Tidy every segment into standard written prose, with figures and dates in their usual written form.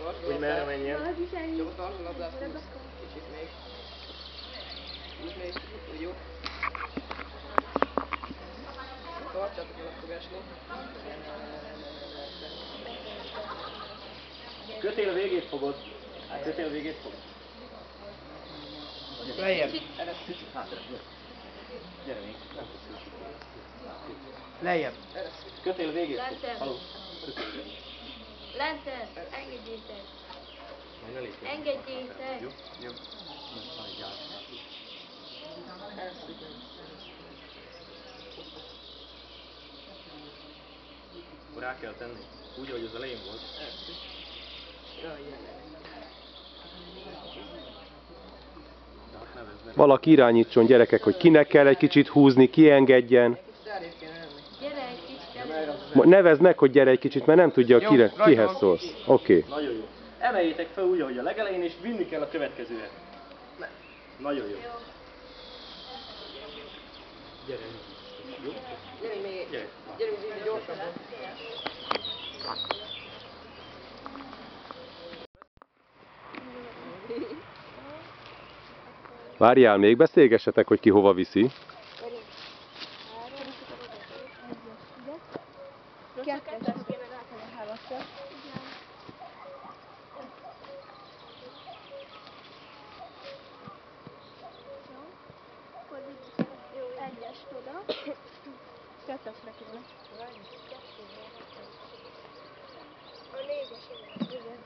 Hogy merre menjen. Csak tartsd a labdát, húzd. Kicsit még. Húzd még, jó. Tartsátok el, fog esni. Kötél végét fogod. Kötél végét fogod. Lejjebb. Kicsit hátra. Gyere még. Lejjebb. Kötél végét fogod. Lenten. Haló. Lenten, engedjétek. Majd ne lépjél. Engedjétek. Jó? Jó. Elszűkön. Rá kell tenni. Úgy, ahogy az elején volt. De hát nevezd meg. Valaki irányítson, gyerekek, hogy kinek kell egy kicsit húzni, ki engedjen. Gyere egy kicsit előre. Nevezd meg, hogy gyere egy kicsit, mert nem tudja, Jó, kihez rajta van. szólsz. Oké. Nagyon jó. Emeljétek fel úgy, ahogy a legelején, és vinni kell a következőre. Nagyon jó. Gyere. Jó? Gyerünk még. Gyere. Gyerünk vinni gyorsabban. Várjál még, beszélgessetek, hogy ki hova viszi. Kettes kéne rátenni a hálószra. Jó, egyest oda. Kettesre kéne. A négyes, igen.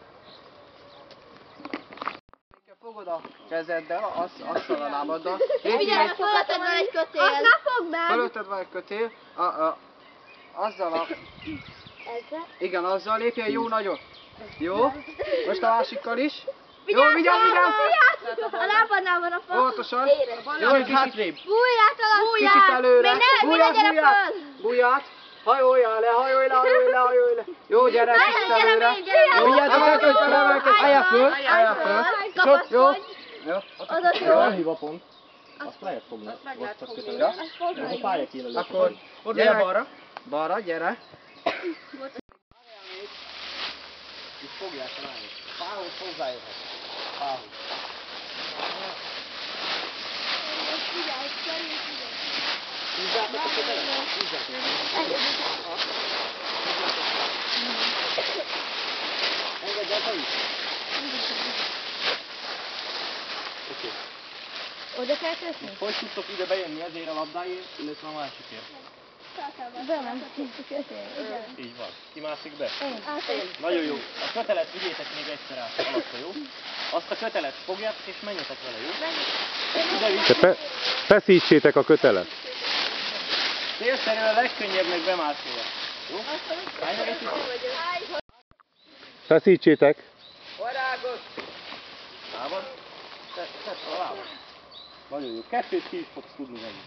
Fogod a kezeddel, azzal a lábaddal. Figyelj, fölötted van egy kötél. Azt ne fogd meg! Fölötted van egy kötél, azzal a... Ezzel? Igen, azzal lépjen jó nagyot. Jó? Most a másikkal is. Jó, vigyázz, vigyázz! A lábadnál van a fa. Óvatosan. Jó, egy hátrébb. Bújját alatt! Kicsit előre. Még ne gyere föl! Bújját. Hajoljál le, hajolj le, hajolj le, hajolj le. Jó, gyere, kicsit előre. gyere, Vigyázz, elkezdj, álljál föl, álljál föl. Sok, jó. Jó. Jó, elhív a pont. Azt lehet fogni. Azt csak köteles. Ez a pálya kijelölés. Akkor gyere balra. Balra, gyere. És fogják ránk. Fához hozzájöhet. Fához. Húzzátok a kötelet? Húzzátok. Engedj el te is. Oké. Oda kell teszni? Hogy tudtok ide bejönni ezért a labdáért, illetve a másikért? Bementünk a kötél. Így van. Ki mászik be? Én. Nagyon jó. A kötelet vigyétek még egyszer át alatta, jó? Azt a kötelet fogjátok és menjetek vele, jó? Ide Te vissza. feszítsétek a kötelet. Célszerűen a legkönnyebbnek bemászni. Jó? Állj meg egy kicsit. Feszítsétek. Varágot! Lábad? Tedd fel a lábad. Nagyon jó. Kettőt ki is fogsz tudni venni.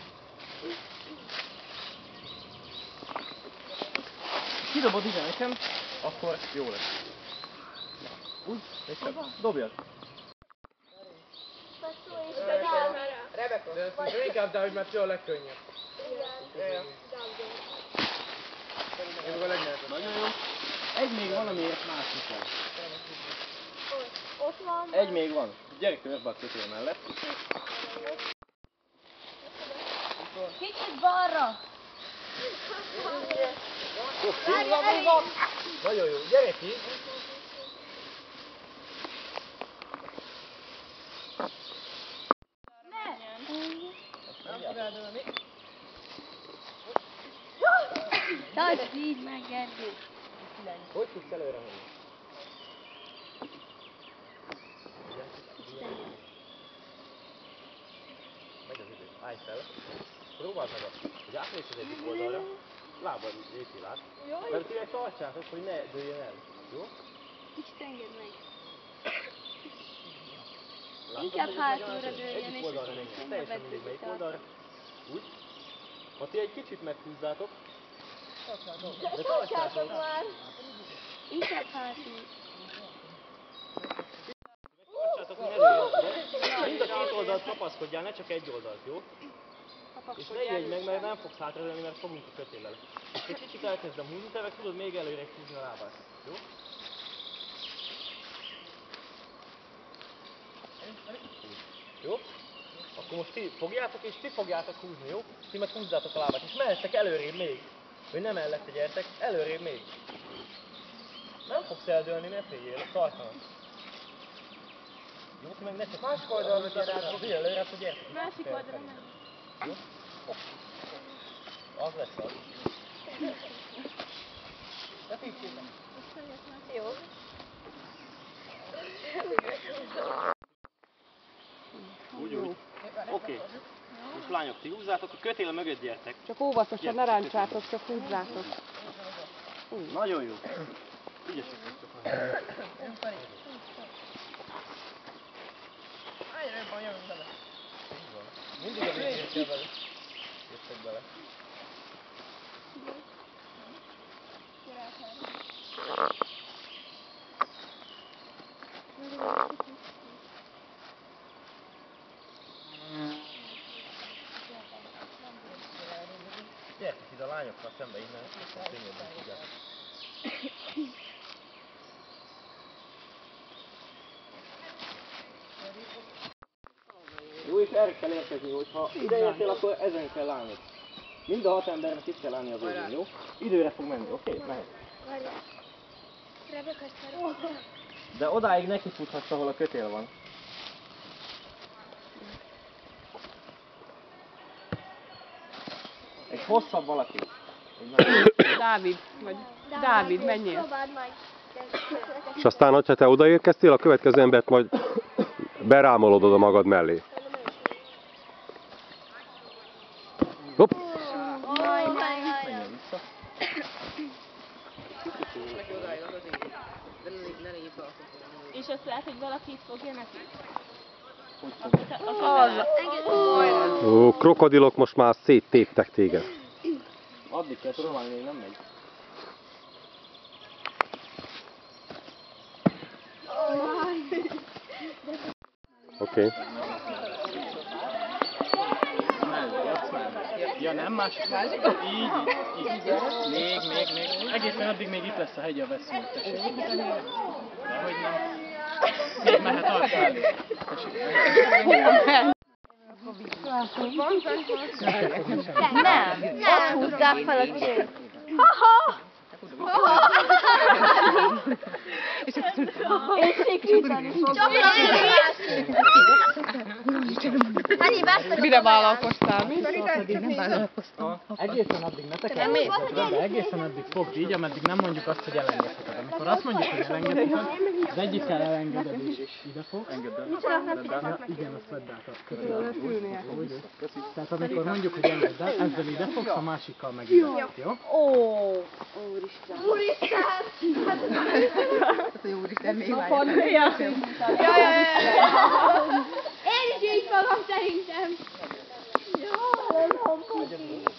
Kidobod ide nekem, akkor jó lesz. Úgy? És dobjad. Rebeka! De ez inkább, de hogy már a legkönnyebb. Ez a legnehezebb. Nagyon jó. Egy még van, amiért mászni kell. Ott van. Egy még van. Gyere körbe a kötél mellett. Kicsit balra. Nagyon jó. Gyere ki. Tartsd így meg, Gergő. Hogy tudsz előre menni? Megy az idő. Állj fel. Próbáld meg azt, hogy átmész az egyik oldalra, lábad lépjél át. Mert tényleg tartsátok, hogy ne dőljön el. Jó? Kicsit engedd meg. Látod, Inkább hogy hátulra nagyon dőljön, egyik és oldalra akkor menjen. könnyebb Teljesen mindegy melyik oldalra. Úgy. Ha ti egy kicsit meghúzzátok, de tartsátok. már. Inkább hátul. Tartsátok, hogy ne dőljön. De mind a két oldalt kapaszkodjál, ne csak egy oldalt, jó? És ne ijedj meg, mert nem fogsz hátradőlni, mert fogunk a kötéllel. Egy kicsit elkezdem húzni, te meg tudod még előre húzni a lábát. Jó? Jó? Akkor most ti fogjátok, és ti fogjátok húzni, jó? Ti meg húzzátok a lábát, és mehettek előrébb még. Hogy nem mellette gyertek, előrébb még. Nem fogsz eldőlni, ne féljél, tartanak. Jó, ti meg ne csak... Másik oldalra gyere át. Figyelj előre, hogy gyertek. Másik oldalra meg. Jó? Az lesz az. De figyelj. Jó. Úgy. Oké. Most lányok, ti húzzátok, a kötél mögött gyertek. Csak óvatosan, ne ráncsátok, csak húzzátok. Nagyon jó. Ügyesek vagytok. Egyre jobban jövünk bele. Így van. Mindig a végén kell vele. Jöttek bele. Gyertek ide a lányokkal szembe innen, aztán könnyebben tudjátok. Jó, és erre kell érkezni, hogyha ide értél, akkor ezen kell állni. Mind a 6 embernek itt kell állni a végén, jó? Időre fog menni, oké? Mehet. De odáig neki futhatsz, ahol a kötél van. Egy hosszabb valaki. Dávid, vagy Dávid, menjél. Próbáld meg. És aztán, hogyha te odaérkeztél, a következő embert majd berámolod oda magad mellé. Hopp! Menjen vissza. Neki odáig az így. De ne légy tartani. És azt lehet, hogy valaki itt fogja neki? Hogy fogod? Ó, krokodilok most már széttéptek téged. Addig kell próbálni, még nem megy. Oké. Ja nem, másik. Így. Még. Egészen addig még itt lesz a hegy a vesző. Tessék. Dehogy nem. Még mehet arra elé. Tessék. Nem. Ott húzzák fel a csőt. És sikrítani fog. Mire vállalkoztál? Egészen addig ne tekerjetek, de egészen addig fogd így, ameddig nem mondjuk azt, hogy elengedheted. Amikor azt mondjuk, hogy elengedheted, az egyikkel elengeded és ide fog. Ja, igen, azt vedd át a kötőt. Tehát amikor mondjuk, hogy engedd el, ezzel ide fogsz, a másikkal meg ide. Jó? Én is így fogom szerintem. Jó, nem fogom.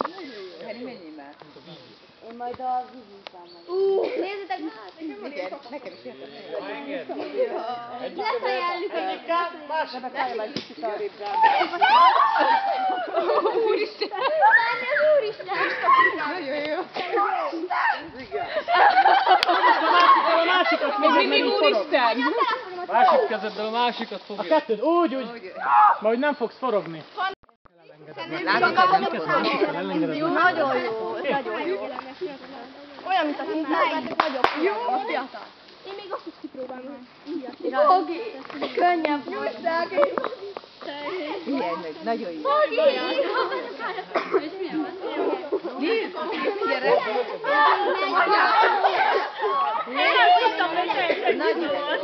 Én majd a vízúzám meg. Nézzétek már! Nekem is jöttem. Lefejellik egyikkel, Rebekálja meg kicsit arrébb rá. Úristen! Várj, az Úristen! Nagyon jó. A másikat Még mindig úristen! Másik kezeddel a másikat fogja. A kettőd, úgy. Majd nem fogsz forogni. Nagyon jó, nagyon jó. Olyan, mint a kintárgátok nagyobb. Jó, a fiatal. Én még azt is kipróbálom. Fogi! Könnyebb volt. Nagyon jó. Fogi! Nézd, gyere. Én nem tudtam, hogy te nagyon jó.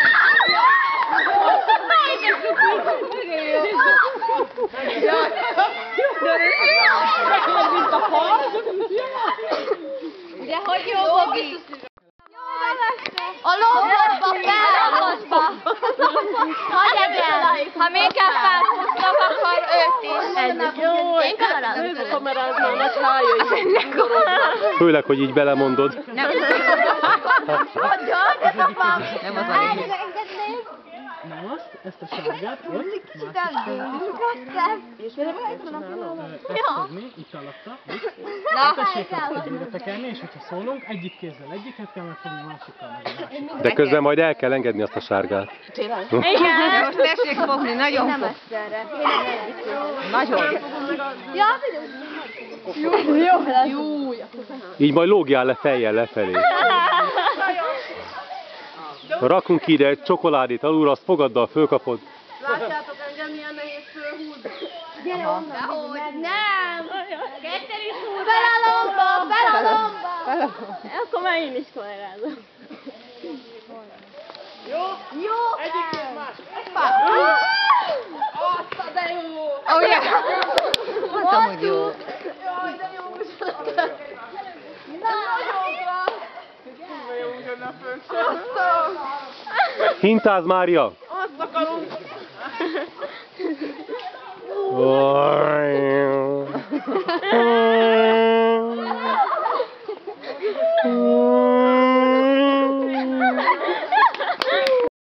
Ugye, hogy jó, Bogi? A lóbotba, felragozva! Hagyj el! Ha minket felhúznak, akkor őt is. Én kamerázom. A kameráznál nagy hája is. Főleg, hogy így belemondod. Nem az a lényeg. Nem azt, ezt a sárgát, ott, másik ezt fogni, itt alatta, itt. Tessék azt közére tekerni, és hogyha szólunk, egyik kézzel egyiket kell megfogni, másikkal meg a másikat. De közben majd el kell engedni azt a sárgát. Igen. Most tessék fogni, nagyon Nem fog. egyszerre. Én nem egyik. Nagyon. Ja, jó. Így majd lógjál le fejjel lefelé. Rakunk ide egy csokoládét alulra, azt fogaddal fölkapod. Látjátok engem milyen nehéz fölhúzni? Gyere onnan. Dehogy nem. Kettő is húz. Fel a lomba, fel a lomba. Akkor már én is kollégázom. Jó. Egyik kéz más. Azt, de jó. Oh, yeah. Mondtam, hogy jó. Jaj, de jó műsor. Jó, ugyan föl. Hintáz, Mária! Azt akarom.